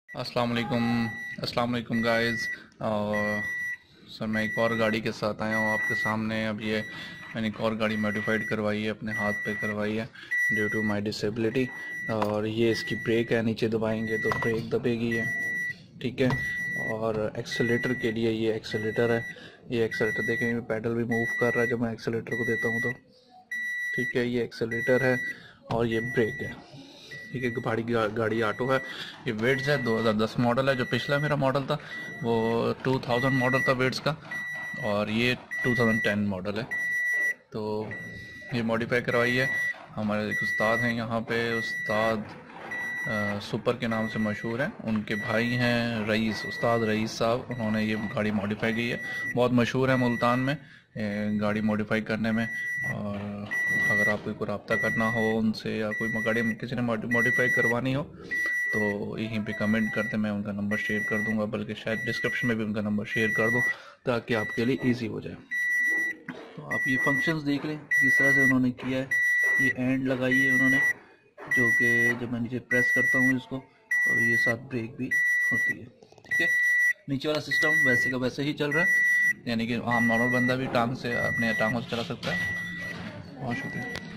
अस्सलाम वालेकुम guys. Sir मैं एक और गाड़ी के साथ आया हूँ आपके सामने। अब ये मैंने एक और गाड़ी मॉडिफाइड करवाई है, अपने हाथ पे करवाई है ड्यू टू माय डिसेबिलिटी। और ये इसकी ब्रेक है, नीचे दबाएंगे तो ब्रेक दबेगी है, ठीक है। और एक्सेलेटर के लिए ये एक्सेलेटर है, ये एक्सेलेटर देखें पैडल भी मूव कर रहा है जब मैं एक्सेलेटर को देता हूँ तो, ठीक है। ये एक्सेलेटर है और ये ब्रेक है, ठीक है। गाड़ी ऑटो है। ये वेट्स है 2010 मॉडल है। जो पिछला मेरा मॉडल था वो 2000 मॉडल था वेट्स का, और ये 2010 मॉडल है। तो ये मॉडिफाई करवाई है। हमारे एक उस्ताद हैं यहाँ पे, उस्ताद सुपर के नाम से मशहूर हैं। उनके भाई हैं रईस, उस्ताद रईस साहब, उन्होंने ये गाड़ी मॉडिफाई की है। बहुत मशहूर है मुल्तान में गाड़ी मॉडिफाई करने में। और अगर आपको कोई रब्ता करना हो उनसे, या कोई गाड़ी किसी ने मॉडिफाई करवानी हो तो यहीं पे कमेंट करते, मैं उनका नंबर शेयर कर दूंगा, बल्कि शायद डिस्क्रिप्शन में भी उनका नंबर शेयर कर दूं ताकि आपके लिए इजी हो जाए। तो आप ये फंक्शंस देख लें किस तरह से उन्होंने किया है। ये एंड लगाई है उन्होंने, जो कि जब मैं नीचे प्रेस करता हूँ इसको तो ये साथ ब्रेक भी होती है, ठीक है। नीचे वाला सिस्टम वैसे का वैसे ही चल रहा है, यानी कि आम नॉर्मल बंदा भी टांग से अपने टांगों से चला सकता है। बहुत शुक्रिया।